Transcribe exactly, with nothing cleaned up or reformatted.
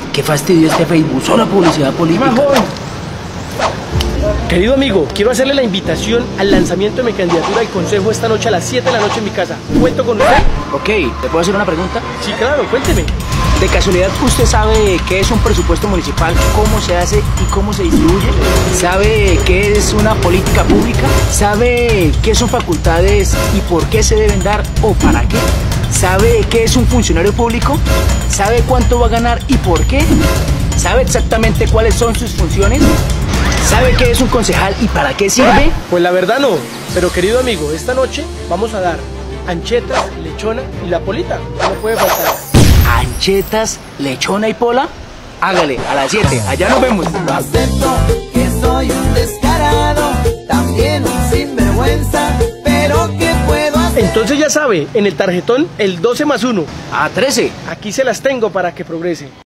Qué fastidio este Facebook, solo publicidad política. Querido amigo, quiero hacerle la invitación al lanzamiento de mi candidatura al consejo esta noche a las siete de la noche en mi casa. ¿Cuento con usted? Ok, ¿te puedo hacer una pregunta? Sí, claro, cuénteme. ¿De casualidad usted sabe qué es un presupuesto municipal, cómo se hace y cómo se distribuye? ¿Sabe qué es una política pública? ¿Sabe qué son facultades y por qué se deben dar o para qué? ¿Sabe qué es un funcionario público? ¿Sabe cuánto va a ganar y por qué? ¿Sabe exactamente cuáles son sus funciones? ¿Sabe qué es un concejal y para qué sirve? Pues la verdad no, pero querido amigo, esta noche vamos a dar anchetas, lechona y la polita. No puede faltar. ¿Anchetas, lechona y pola? Hágale, a las siete, allá nos vemos. Lo acepto que soy un descarado, también un sinvergüenza, pero ¿qué puedo hacer? Entonces ya sabe, en el tarjetón el doce más uno. A trece. Aquí se las tengo para que progrese.